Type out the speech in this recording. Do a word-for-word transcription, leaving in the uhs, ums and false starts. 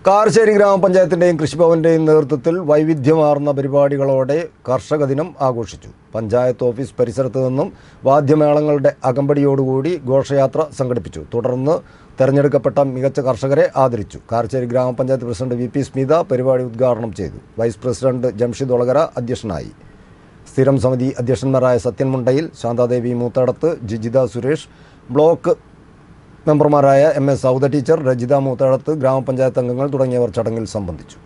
കാരശ്ശേരി ഗ്രാമപഞ്ചായത്തിൻ്റെയും കൃഷിഭവൻ്റെയും നേതൃത്വത്തിൽ വൈവിധ്യമാർന്ന പരിപാടികളോടെ കർഷക ദിനം ആഘോഷിച്ചു. പഞ്ചായത്ത് ഓഫീസ് പരിസരത്ത് നിന്നും വാദ്യമേളങ്ങളുടെ അകമ്പടിയോടുകൂടി ഘോഷയാത്ര സംഘടിപ്പിച്ചു. തുടർന്ന് തെരഞ്ഞെടുക്കപ്പെട്ട മികച്ച കർഷകരെ ആദരിച്ചു. കാരശ്ശേരി ഗ്രാമപഞ്ചായത്ത് പ്രസിഡന്റ് വി പി സ്മിത പരിപാടി ഉദ്ഘാടനം ചെയ്തു. വൈസ് പ്രസിഡന്റ് ജംഷിദ് ഒളകര അധ്യക്ഷനായി. സ്ഥിരം സമിതി അധ്യക്ഷന്മാരായ സത്യൻ മുണ്ടയിൽ, ശാന്താദേവി മൂത്തടത്ത്, ജിജിത സുരേഷ്, ബ്ലോക്ക് മെമ്പർമാരായ M S Sauda teacher, Rajitha Moothadath, ഗ്രാമപഞ്ചായത്ത് അംഗങ്ങൾ തുടങ്ങിയവർ ചടങ്ങിൽ സംബന്ധിച്ചു.